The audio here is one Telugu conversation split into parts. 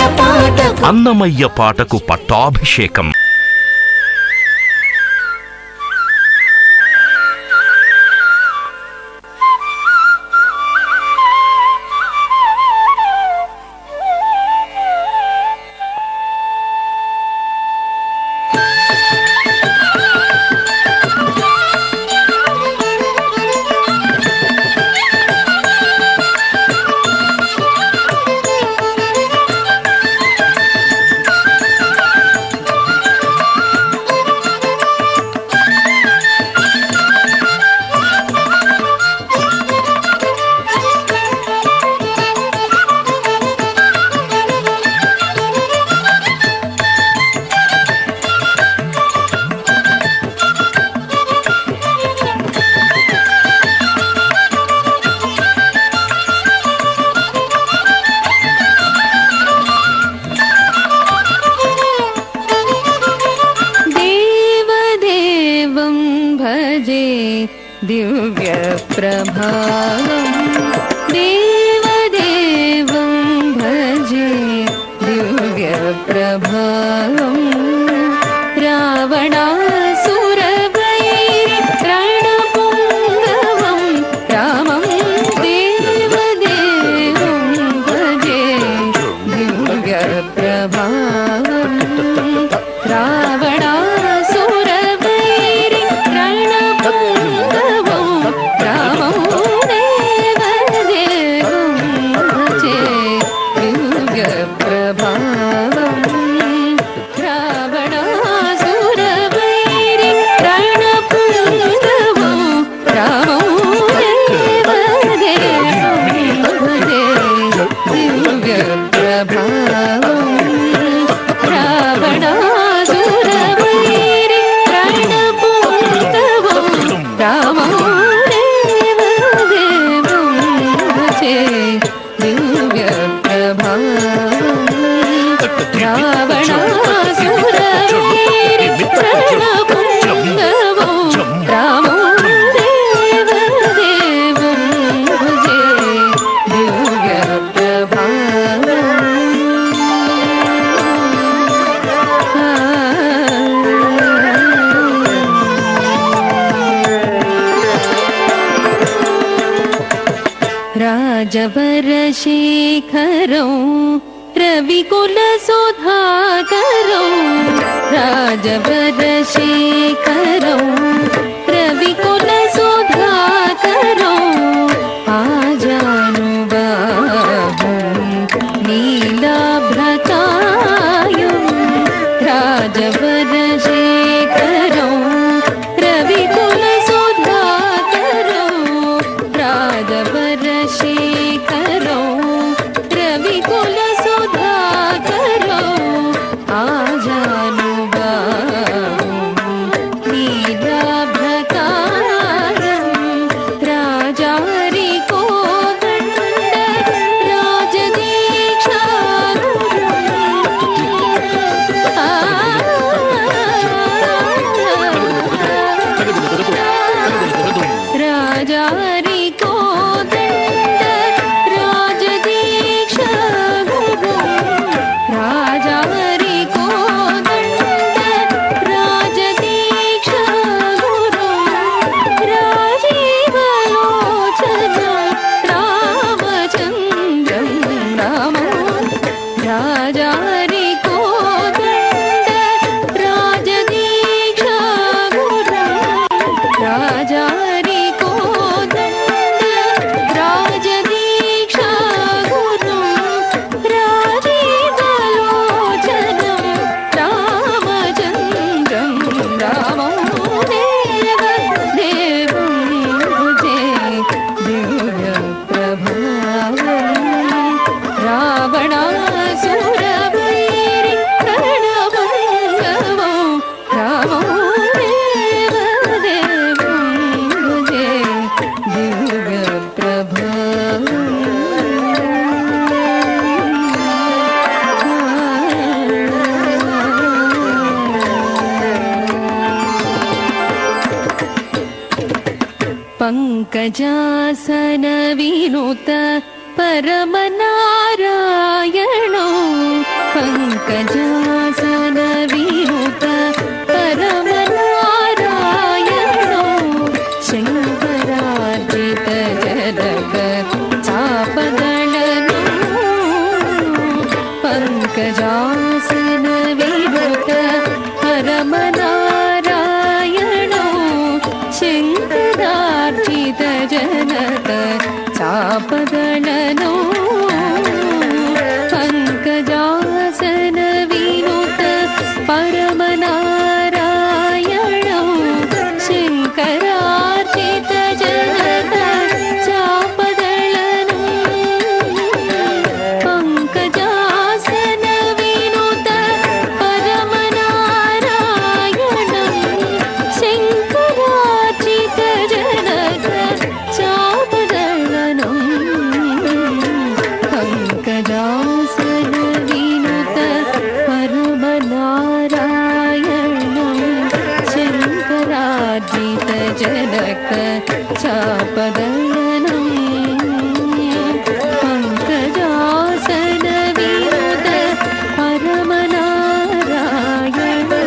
అన్నమయ్య పాటకు పట్టాభిషేకం. दिव्य प्रभावं देवदेवं भजे दिव्य प्रभावं रावणासुरवैरि रणपुङ्गवं रामं देवदेवं भजे दिव्य प्रभावं रावणासुरवैरि रणपुङ्गवं रामं देवदेवं भजे दिव्य प्रभावं रावणासुरवैरि रणपुङ्गवं रामं देवदेवं भजे दिव्य प्रभावं रावणासुरवैरि रणपुङ्गवं रामं देवदेवं भजे दिव्य प्रभावं रावणासुरवैरि रणपुङ्गवं रामं देवदेवं भजे दिव्य राजवरशेखरौ रविकुलसुधाकरौ राजवरशेखरौ रविकुलसुधाकरौ आजानुबाहुं नीलाभ्रकायुं राजवरशेखरौ रविकुलसुधाकरौ राजवरशेखरौ रविकुलसुधाकरौ आजानुबाहुं नीलाभ्रकायं राजारिकोदण्ड पंकजासन विनुत परमनारायणो పంకజాసన వినుత పరమనారాయణో శంకరార్జిత జనక చాపదళను పంకజాసన వినుత పరమనారాయణో శంకరార్జిత జనక చాపదళను పంకజాసన వినుత పరమనారాయణో శంకరార్జిత జనక చాపదళను పంకజాసన వినుత పరమనారాయణో శంకరార్జిత జనక చాపదళను పంకజాసన వినుత పరమనారాయణో శంకరార్జిత జనక చాపదళను పంకజాసన వినుత పరమనారాయణో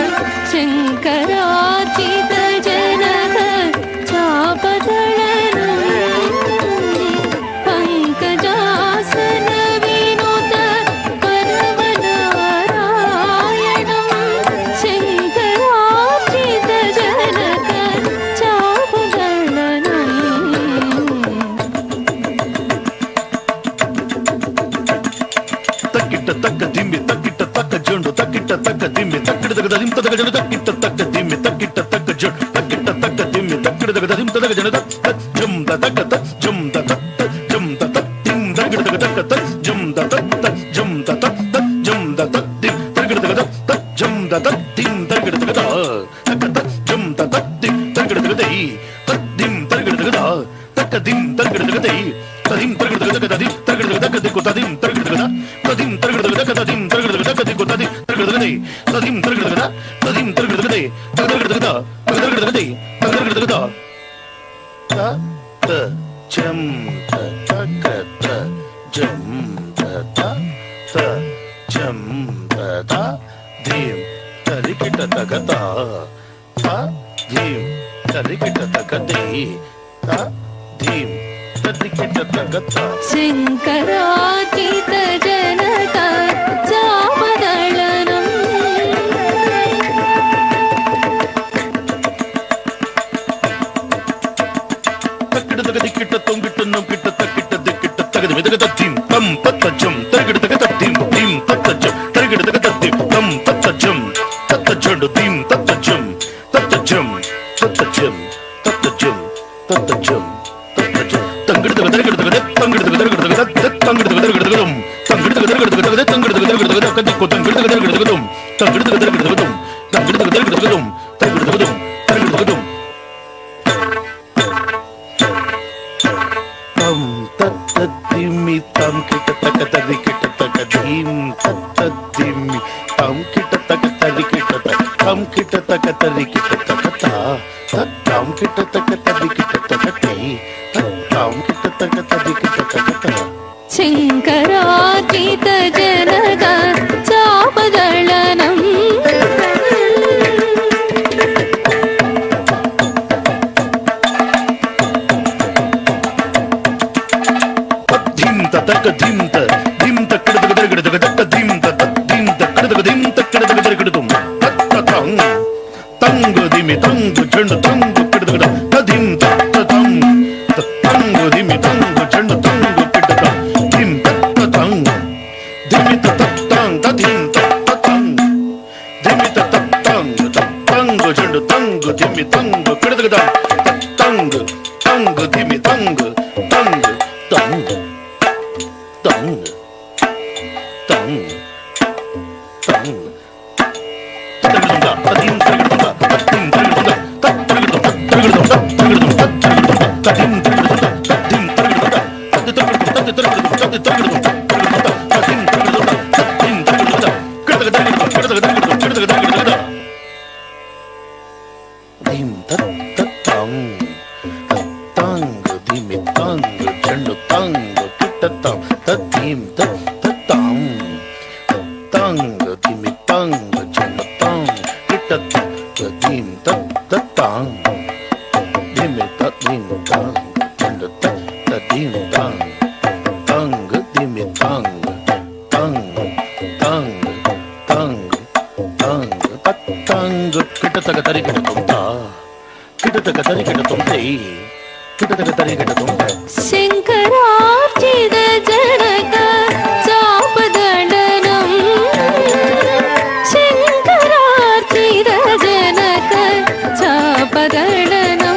శంకరార్జిత జనక చాపదళను పంకజాసన వినుత పరమనారాయణో శంకరార్జిత జనక చాపదళను తక్కిట్ట తక్క దిమ్మి తక్కిట్ట తక్క జొండు తక్కిట్ట తక్క దిమ్మి తక్కిట తగ్గ దిమ్ తగ్గ జొండు తక్కిట్ట తక్క దిమ్మి తక్కిట్ట తక్క జొండు తక్కిట్ట తక్క దిమ్మి తక్కిట తగ్గ దిమ్ తగ్గ జొండు తక్క జం తక్క తక్ జం తక్క జం తక్క దిమ్ తగ్గ తక్క తక్ జం తక్క జం తక్క జం తక్క దిమ్ తగ్గ తగ్గ తక్ జం తక్క దిమ్ తగ్గ తగ్గ తక్క జం తక్క దిమ్ తగ్గ తగ్గ దై తక్ దిమ్ తగ్గ తగ్గ తక్క దిమ్ తగ్గ తగ్గ దై తదిమ్ తగ్గ తగ్గ తదిమ్ తగ్గ తగ్గ దిక్కు తదిమ్ తగ్గ తగ్గ తదిమ్ తగ్గ తగ్గ తదిమ్ తగ్గ తగ్గ దిక్కు తదిమ్ తగ్గ తగ్గ దై తదిమ్ తగ్గ తగ్గ తదిమ్ తగ్గ తగ్గ దై తగ్గ తగ్గ తగ్గ తగ్గ తగ్గ దై తగ్గ తగ్గ తగ్గ త త జం త తగ్గ త జం త త జం త త ధీమ్ తరికిట తగ్గ త ధీమ్ తరికిట తగ్గ దై త ధీమ్ తరికిట తగ్గ త శంకరార్జిత జనక చాపదళను తక్కిట తగ్గ దిక్కిట తొంగిట నొంగిట తక్కిట దిక్కిట తగ్గ మెదగ తద్దిం తం తత్తజం తరికిట తగ్గ తద్దిం దిం తత్తజం తరికిట తగ్గ తద్దిం తం తత్తజం తత్తజండు దిం తత్తజం తత్తజం తత్తజం తత్తజం తత్తజం తత్తజం తంగిట తగ్గ తరికిట తగ్గ తంగిట తగ్గ తరికిట తగ్గ తంగిట తగ్గ తరికిట తగ్గ తం తంగిట తగ్గ తరికిట తగ్గ తంగిట తగ్గ తరికిట తగ్గ కదిక్కు తంగిట తగ్గ తరికిట తగ్గ తం తంగిట తగ్గ తరికిట తగ్గ తం తంగిట తగ్గ తరికిట తగ్గ తం తరికిట తగ్గ తం తరికిట తగ్గ తం తం తత్తదిమ్మి తం కిట తక తరికిట తక ధీం తత్తదిమ్మి తం కిట తక తరికిట తక తం కిట తక తరికిట తక తా తం కిట తక తరికిట తక తై తం కిట తక తరికిట తక తా శంకరార్జిత జనక చాపదళనం ధిం తక ధిం త ధిం తక్కడ తక తరికిట తక తక్క ధిం త ధిం తక్కడ తక ధిం తక్కడ తక తరికిట తుం తత్త తం తంగు దిమి తంగు చెండు తంగు కిట తక తధిం తత్త తం తంగు దిమి తంగు చెండు తంగు కిట త ధిం తక్క తంగ్ తంగ్ తంగ్ తంగ్ తంగ్ కిటతగ తరిగిట తుంత కిటతగ తరిగిట తుంతై కిటతగ తరిగిట తుంత శంకరార్చిత జనక చాపదండనం శంకరార్చిత జనక చాపదండనం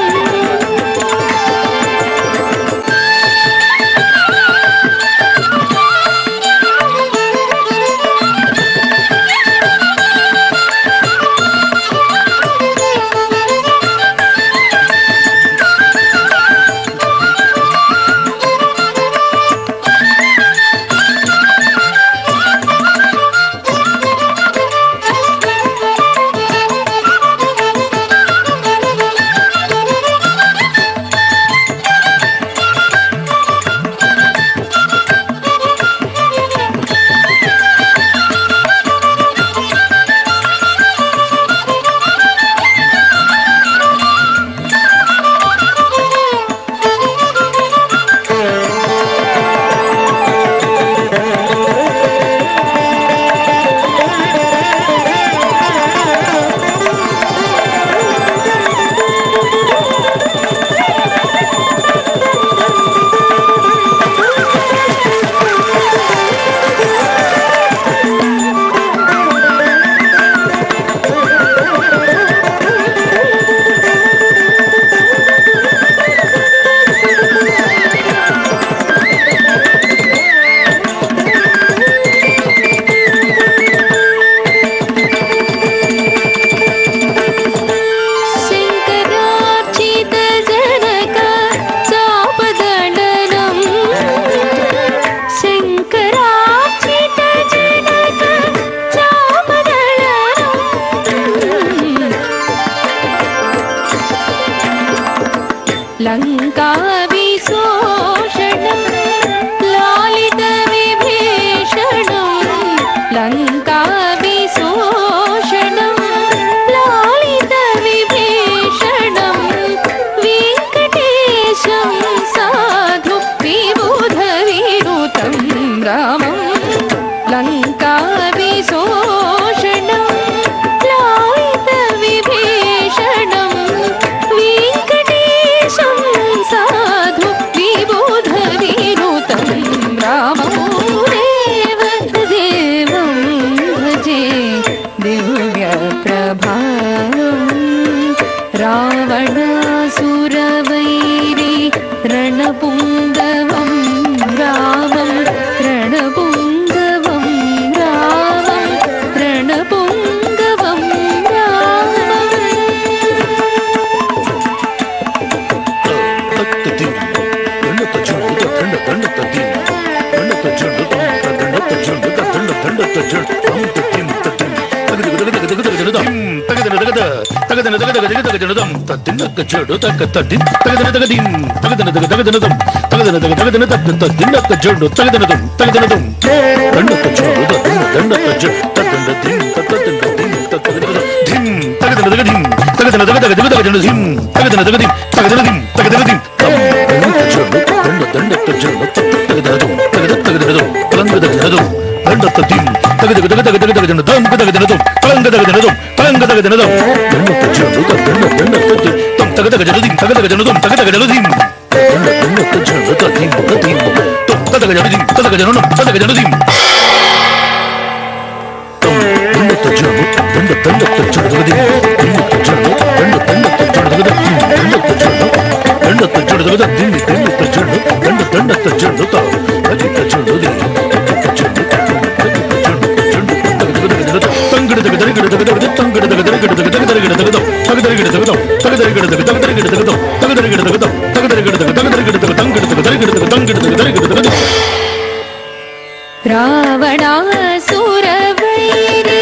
రావణాసురవైరి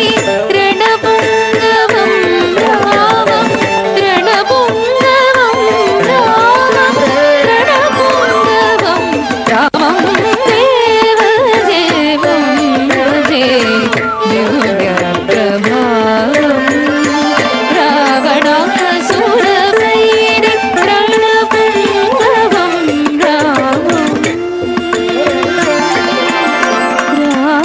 రణపుంగవం రావం రణపుంగవం రావం రణపుంగవం రావం దేవదేవం భజే దివ్య ప్రభావం రావణాసురవైరి రణపుంగవం రావం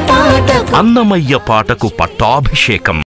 పాటకు అన్నమయ్య పాటకు పట్టాభిషేకం.